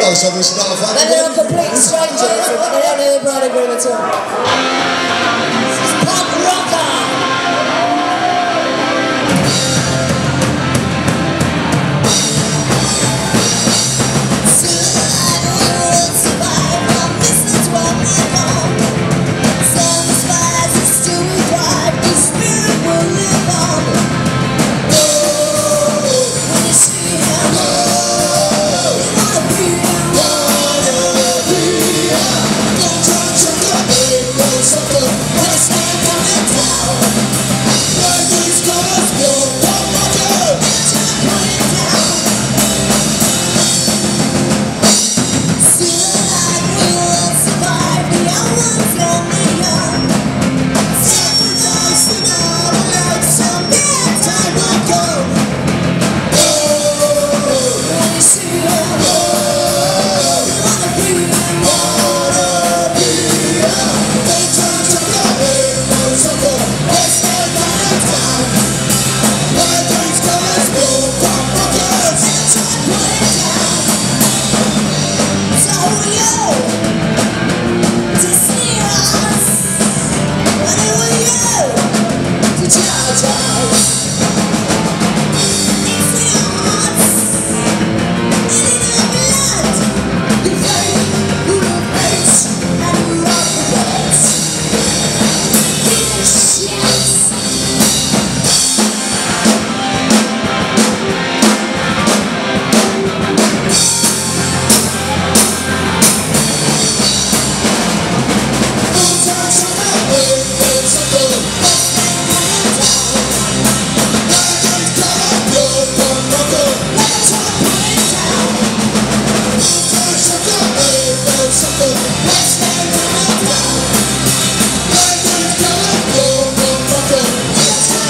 Oh, so this is not a fight? Then they're complete strangers and they don't know the bride and groom at all. This is punk rocker!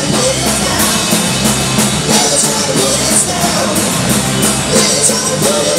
Let's